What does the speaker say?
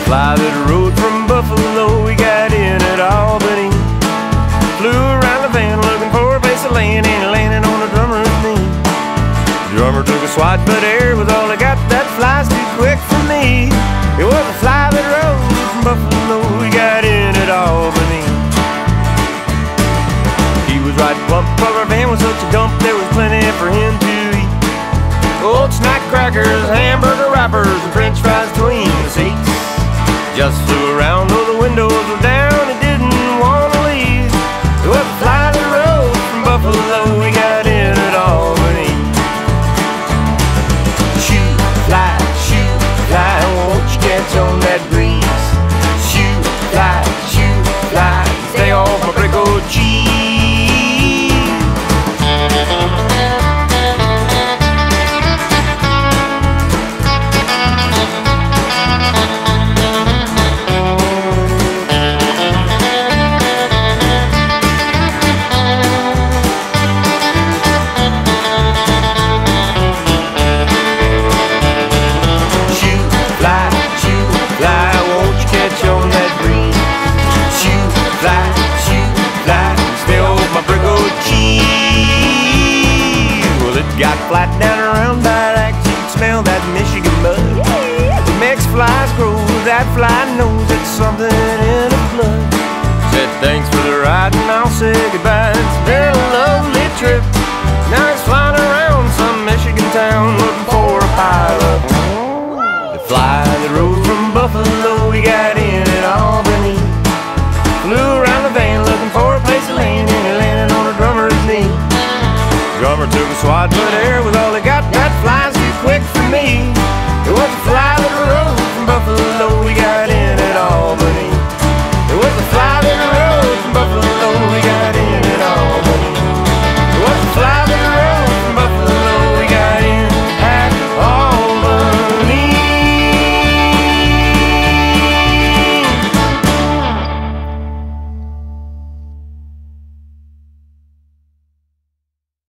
fly that rode from Buffalo, we got in at Albany. Flew around the van looking for a place to land, and landed on the drummer's knee. The drummer took a swat, but air was all I got. That fly's too quick for me. It was a fly that rode from Buffalo, we got in at Albany. He was right plump, but our van was such a dump, there was plenty for him to eat. Old snack crackers, hamburger wrappers, and french fries between the seats. Just flew around though the windows were down, it didn't want to leave. It was a fly that rode from Buffalo, we got in at Albany. Shoot, fly, won't you catch on that breeze? Shoot, fly, stay off my brick old cheese. Got flat down around Iraq, you can smell that Michigan mud. The Mex flies grow, that fly knows it's something in the blood. Said thanks for the ride and I'll say goodbye. It's been a lovely trip. Now it's flying around some Michigan town looking for a pilot. The fly that rode from Buffalo, we got in at Albany. Flew around the van looking for a place to land, and he landed on a drummer's knee. Drummer took a swat, but air was all